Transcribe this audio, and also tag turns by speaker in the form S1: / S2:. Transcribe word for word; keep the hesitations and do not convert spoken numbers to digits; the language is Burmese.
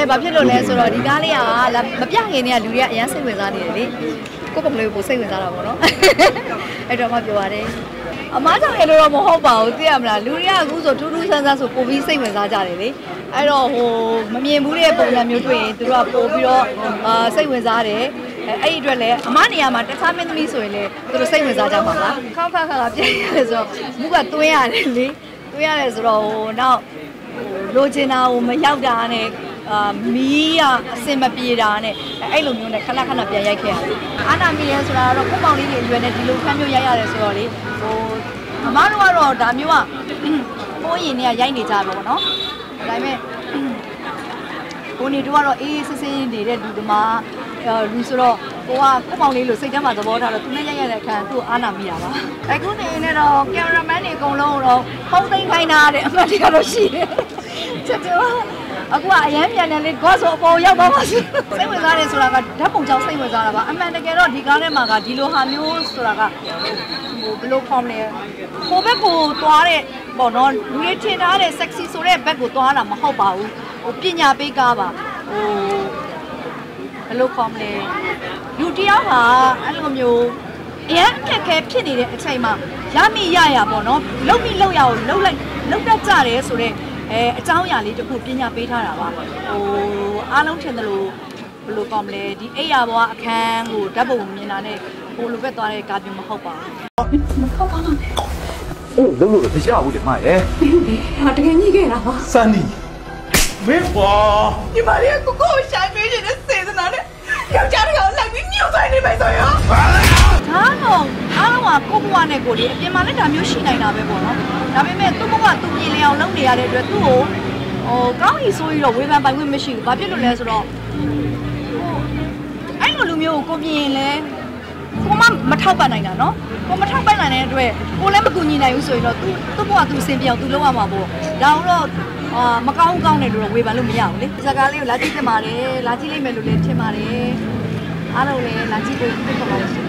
S1: ဘာဖြစ်လို့လဲဆိုတော့ဒီကားလေးကမပြခင်တည်းကလူတွေကအရင်စိတ်ဝင်စားနေတယ်လေကိုပုံလေးကိုစိတ်ဝင်စားတာပေါ့နော်အဲ့တော့မှပြောပါတယ်အမားကြောင့်လည်းတော့မဟုတ်ပါဘူးသိရမလားလူတွေကအခုဆိုထူးထူးဆန်းဆန်းဆိုပိုပြီးစိတ်ဝင်စားကြတယ်လေအဲ့တော့ဟိုမမြင်ဘူးတဲ့ပုံစံမျိုးတွေ့ရင်သူတို့ကပို့ပြီးတော့အာစိတ်ဝင်စားတယ်အဲ့ဒီအတွက်လည်းအမနေရာမှာတခြားမင်းသမီးဆိုရင်လည်းသူတို့စိတ်ဝင်စားကြမှာပါခောက်ခါခါပြည့်ရတယ်ဆိုတော့မူကတွင်းရတယ်လေတွင်းရတယ်ဆိုတော့ဟိုနောက်လိုချင်တာကိုမရောက်တာနဲ့အာမီးရအစင်မပြေတာနဲ့အဲ့လိုမျိုးနဲ့ခဏခဏပြန်ရိုက်ခဲ့ရတယ်အာနာမီရဲဆိုတာတော့ကိုပေါင်လေးတွေအရွယ်နဲ့ဒီလိုခန်းမျိုးရိုက်ရတယ်ဆိုတော့လေဟိုအမတို့ကတော့ဒါမျိုးကပိုးရင်တွေကရိုက်နေကြတော့ဗောနော်ဒါပေမဲ့ကိုနေတို့ကတော့အေးစစ်စစ်နေတဲ့လူတမားလူဆိုတော့ကိုကကိုပေါင်လေးလို့စိတ်ထဲမှာသဘောထားတော့သူနဲ့ရိုက်ရတဲ့အခါသူ့အာနာမိတာပါအခုနေနေတော့ကင်မရာမန်တွေအကုန်လုံးတော့ဖုံးသိမ်းခိုင်းတာတဲ့အမှတ်တွေကတော့ရှိတယ်ချက်တော့အခုကအရန်ပြန်တယ်လေကောဆိုအပေါ်ရောက်သွားပါစိတ်ဝင်စားတယ်ဆိုတာကဓာတ်ပုံကြောင့်စိတ်ဝင်စားတာပါအမှန်တကယ်တော့ဒီကားထဲမှာကဒီလိုဟာမျိုးဆိုတာကဟိုဘယ်လိုခေါ်မလဲကိုဘက်ကိုသွားတဲ့ပေါ့နော်လူတွေထင်ထားတဲ့ sexy ဆိုတဲ့ဘက်ကိုသွားတာမဟုတ်ပါဘူးဟိုပညာပေးကားပါဟိုဘယ်လိုခေါ်မလဲလူတယောက်ဟာအဲ့လိုမျိုးအရန်အခက်ခဲဖြစ်နေတဲ့အချိန်မှာရမိရရပေါ့နော်လှုပ်ပြီးလှုပ်ရအောင်လှုပ်လိုက်လှုပ်တတ်ကြတယ်ဆိုတော့အဲအကြောင်းအရာလေးတစ်ခုပညာပေးထားတာပါဟိုအားလုံးထင်တယ်လို့ဘယ်လိုကောင်းမလဲဒီအိယာဘွားအခန်းကိုဓာတ်ပုံမြင်တာနဲ့ဟိုလိုပဲသွားတဲ့ကားပြမဟုတ်ပါဘူးမဟုတ်ပါဘူး
S2: အိုးလုံးလို့တခြားဘူးဒီမရဲ့
S1: ဟာတကယ်ကြီးခဲ့တာပါ
S2: စန်ဒီမင်းပါ
S1: ဒီမလေးကိုကိုရှိုင်းပေးနေတဲ့စေတနာနဲ့ယောက်ျားတွေကလိုက်ပြီးညှို့ဆိုင်နေပြီဆိုရောဟာတော့အားလုံးကကိုဘွားနဲ့ကိုလေးအပြင်မှာလည်းဒါမျိုးရှိနိုင်တာပဲပေါ့နော်ဒါပေမဲ့သူ့ဘဝသူပြင်လျအောင်လုပ်နေရတဲ့အတွက်သူ့ကိုဟိုကောင်းကြီးဆိုပြီးတော့ဝေဖန်ပိုင်ခွင့်မရှိဘူး။ဘာဖြစ်လို့လဲဆိုတော့အဲ့လိုလူမျိုးကိုကိုပြင်လဲကိုမမထောက်ပံ့နိုင်တာနော်။ကိုမထောက်ပံ့နိုင်တဲ့အတွက်ကိုလည်းမကူညီနိုင်ဘူးဆိုရင်တော့သူသူ့ဘဝသူစင်ပြောင်သူလုပ်ရမှာပေါ့။ဒါတော့အာမကောင်းကောင်းတယ်လို့တော့ဝေဖန်လို့မရဘူးလေ။စကားလေးကိုလာကြည့်တင်ပါတယ်။လာကြည့်လိုက်မယ်လို့လည်းထင်ပါတယ်။အားလုံးလည်းလာကြည့်ဖို့ဖိတ်ခေါ်ပါလို့